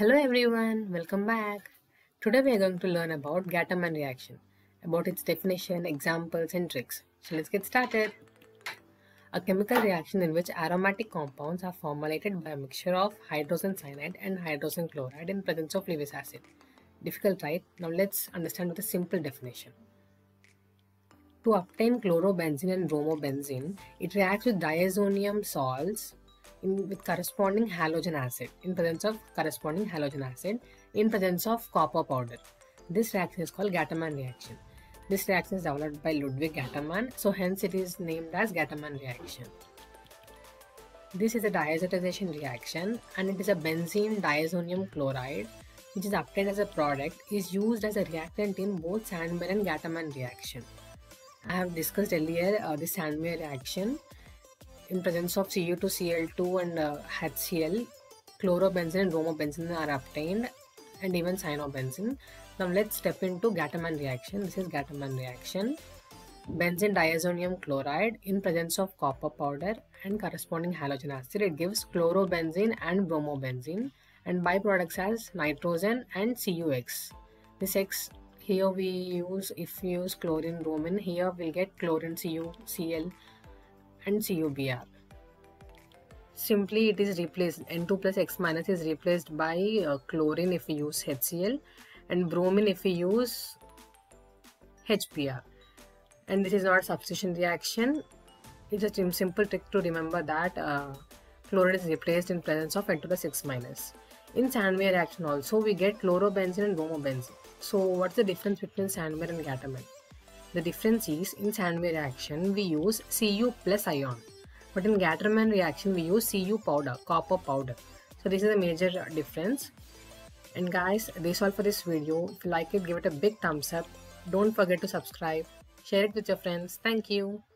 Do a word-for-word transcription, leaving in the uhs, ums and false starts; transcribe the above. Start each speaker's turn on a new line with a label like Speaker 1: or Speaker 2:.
Speaker 1: Hello everyone, welcome back. Today we are going to learn about Gattermann reaction, about its definition, examples and tricks. So let's get started. A chemical reaction in which aromatic compounds are formulated by a mixture of hydrogen cyanide and hydrogen chloride in presence of Lewis acid. Difficult, right? Now let's understand with a simple definition. To obtain chlorobenzene and bromobenzene, it reacts with diazonium salts in, with corresponding halogen acid in presence of corresponding halogen acid in presence of copper powder. This reaction is called Gattermann reaction. This reaction is developed by Ludwig Gattermann, so hence it is named as Gattermann reaction. This is a diazotization reaction and it is a benzene diazonium chloride which is obtained as a product is used as a reactant in both Sandmeyer and Gattermann reaction. I have discussed earlier uh, the Sandmeyer reaction. In presence of C u two C l two and uh, H C l, chlorobenzene and bromobenzene are obtained and even cyanobenzene. Now let's step into Gattermann reaction. This is Gattermann reaction. Benzene diazonium chloride in presence of copper powder and corresponding halogen acid, it gives chlorobenzene and bromobenzene, and byproducts as nitrogen and C u X. This X here we use, if we use chlorine bromine, here we'll get chlorine C u C l and C u B r. Simply it is replaced, N two plus X minus is replaced by uh, chlorine if we use H C l and bromine if we use H B r. And this is not a substitution reaction. It's a simple trick to remember that uh, chlorine is replaced in presence of N two plus X minus. In Sandmeyer reaction also we get chlorobenzene and bromobenzene. So what's the difference between Sandmeyer and Gattermann? The difference is in Sandmeyer reaction we use Cu plus ion, but in Gattermann reaction we use Cu powder, copper powder. So this is a major difference. And guys, this is all for this video. If you like it, give it a big thumbs up. Don't forget to subscribe. Share it with your friends. Thank you.